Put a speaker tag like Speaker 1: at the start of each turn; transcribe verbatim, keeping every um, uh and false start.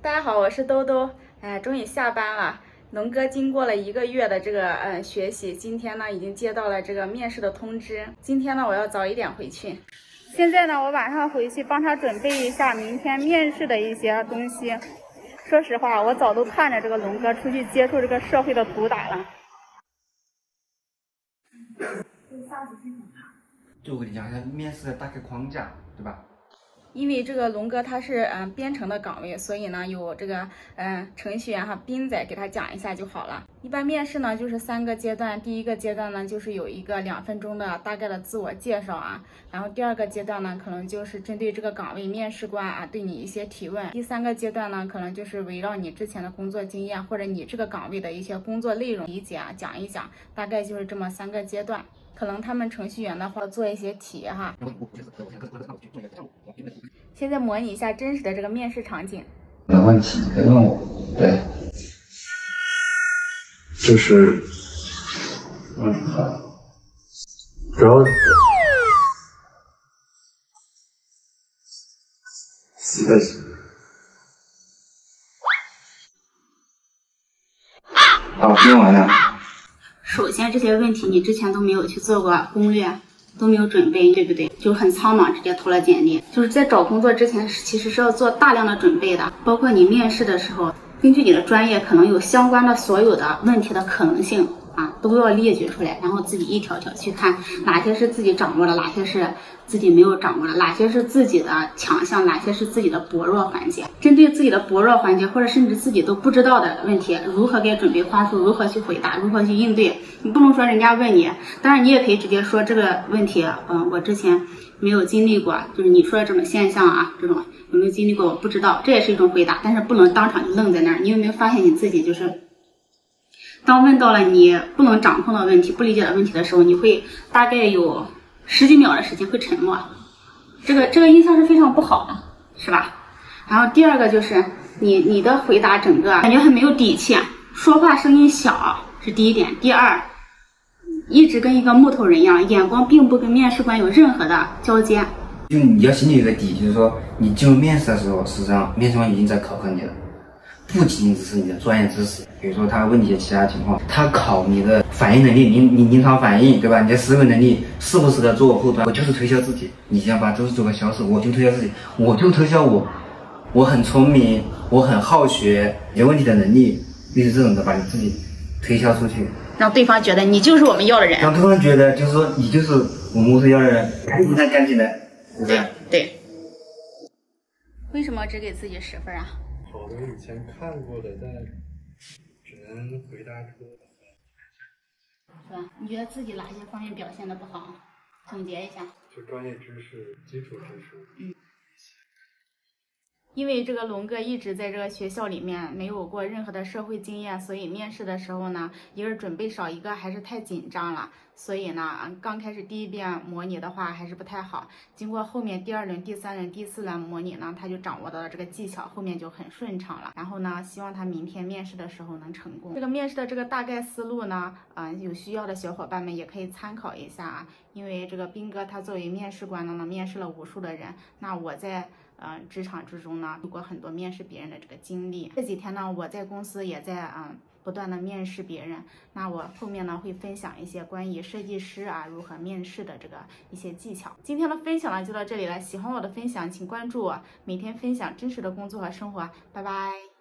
Speaker 1: 大家好，我是兜兜。哎，终于下班了。龙哥经过了一个月的这个嗯学习，今天呢已经接到了这个面试的通知。今天呢我要早一点回去。现在呢我晚上回去帮他准备一下明天面试的一些东西。说实话，我早都盼着这个龙哥出去接触这个社会的毒打了。
Speaker 2: 就我跟你讲一下面试的大概框架，对吧？
Speaker 1: 因为这个龙哥他是嗯编程的岗位，所以呢有这个嗯程序员哈斌仔给他讲一下就好了。一般面试呢就是三个阶段，第一个阶段呢就是有一个两分钟的大概的自我介绍啊，然后第二个阶段呢可能就是针对这个岗位面试官啊对你一些提问，第三个阶段呢可能就是围绕你之前的工作经验或者你这个岗位的一些工作内容理解啊讲一讲，大概就是这么三个阶段。可能他们程序员的话做一些题哈。现在模拟一下真实的这个面试场景。
Speaker 3: 的问题可以问我，对，就是嗯，主要洗的洗。好，听完了。
Speaker 1: 首先这些问题你之前都没有去做过攻略，都没有准备，对不对？就很苍茫直接投了简历。就是在找工作之前其实是要做大量的准备的，包括你面试的时候，根据你的专业可能有相关的所有的问题的可能性啊，都要列举出来，然后自己一条条去看哪些是自己掌握的，哪些是自己没有掌握的，哪些是自己的强项，哪些是自己的薄弱环节。针对自己的薄弱环节或者甚至自己都不知道的问题，如何给准备话术，如何去回答，如何去应对。你不能说人家问你，当然你也可以直接说这个问题，嗯，我之前没有经历过，就是你说的这种现象啊，这种有没有经历过我不知道，这也是一种回答，但是不能当场就愣在那儿。你有没有发现你自己就是当问到了你不能掌控的问题、不理解的问题的时候，你会大概有十几秒的时间会沉默，这个这个印象是非常不好的，是吧？然后第二个就是你你的回答整个感觉很没有底气，说话声音小是第一点。第二，一直跟一个木头人一样，眼光并不跟面试官有任何的交接。
Speaker 2: 就你要心里有个底，就是说你进入面试的时候，实际上面试官已经在考核你了。不仅仅只是你的专业知识，比如说他问你一些其他情况，他考你的反应能力，你你临场反应，对吧？你的思维能力适不适合做后端？我就是推销自己，你想把都是做个销售，我就推销自己，我就推销我，我很聪明，我很好学，解决问题的能力，类似这种的，把你自己推销出去，
Speaker 1: 让对方觉得你就是我们要的人，
Speaker 2: 让对方觉得就是说你就是我们公司要的人，赶紧的，赶紧的，对不对？
Speaker 1: 对。为什么只给自己十分啊？
Speaker 4: 好多以前看过的，但只能回答出。
Speaker 1: 是吧？你觉得自己哪些方面表现的不好？总结一下。
Speaker 4: 就专业知识、基础知识。
Speaker 1: 嗯。因为这个龙哥一直在这个学校里面没有过任何的社会经验，所以面试的时候呢，一个是准备少，一个还是太紧张了。所以呢，刚开始第一遍模拟的话还是不太好。经过后面第二轮、第三轮、第四轮模拟呢，他就掌握到了这个技巧，后面就很顺畅了。然后呢，希望他明天面试的时候能成功。这个面试的这个大概思路呢，嗯、呃，有需要的小伙伴们也可以参考一下啊。因为这个斌哥他作为面试官呢，呢面试了无数的人，那我在。嗯、呃，职场之中呢，有过很多面试别人的这个经历。这几天呢，我在公司也在嗯、呃、不断的面试别人。那我后面呢会分享一些关于设计师啊如何面试的这个一些技巧。今天的分享呢就到这里了，喜欢我的分享请关注我，每天分享真实的工作和生活，拜拜。